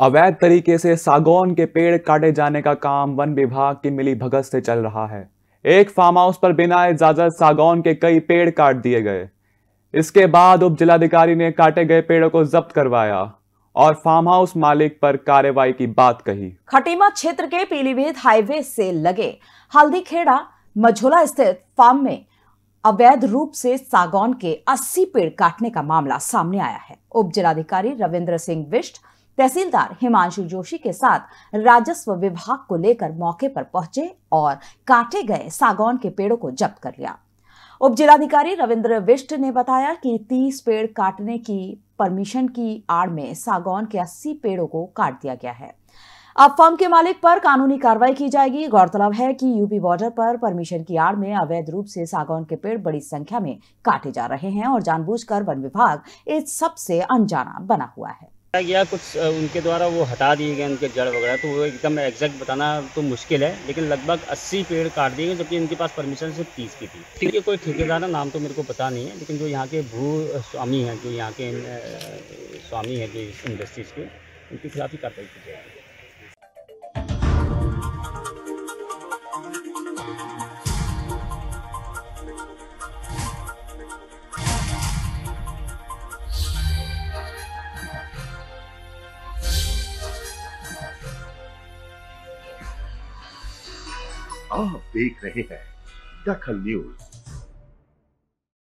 अवैध तरीके से सागौन के पेड़ काटे जाने का काम वन विभाग की मिलीभगत से चल रहा है। एक फार्म हाउस पर बिना इजाजत सागौन के कई पेड़ काट दिए गए। इसके बाद उप जिलाधिकारी ने काटे गए पेड़ों को जब्त करवाया और फार्म हाउस मालिक पर कार्रवाई की बात कही। खटीमा क्षेत्र के पीलीभीत हाईवे से लगे हल्दीखेड़ा मझोला स्थित फार्म में अवैध रूप से सागौन के 80 पेड़ काटने का मामला सामने आया है। उप जिलाधिकारी रविंद्र सिंह बिष्ट तहसीलदार हिमांशु जोशी के साथ राजस्व विभाग को लेकर मौके पर पहुंचे और काटे गए सागौन के पेड़ों को जब्त कर लिया। उप जिलाधिकारी रविंद्र बिष्ट ने बताया कि 30 पेड़ काटने की परमिशन की आड़ में सागौन के 80 पेड़ों को काट दिया गया है। अब फर्म के मालिक पर कानूनी कार्रवाई की जाएगी। गौरतलब है कि यूपी बॉर्डर पर परमिशन की आड़ में अवैध रूप से सागौन के पेड़ बड़ी संख्या में काटे जा रहे हैं और जानबूझकर वन विभाग इस सब से अनजाना बना हुआ है। गया कुछ उनके द्वारा वो हटा दिए गए उनके जड़ वगैरह, तो वो एकदम एग्जैक्ट बताना तो मुश्किल है, लेकिन लगभग 80 पेड़ काट दिए गए, जबकि इनके पास परमिशन सिर्फ 30 की थी। ठीक है, कोई ठेकेदार नाम तो मेरे को पता नहीं है, लेकिन जो यहाँ के भू स्वामी हैं, जो यहाँ के स्वामी हैं जो इस इंडस्ट्रीज के, उनके खिलाफ ही कार्रवाई की जाएगी। आप देख रहे हैं दखल न्यूज।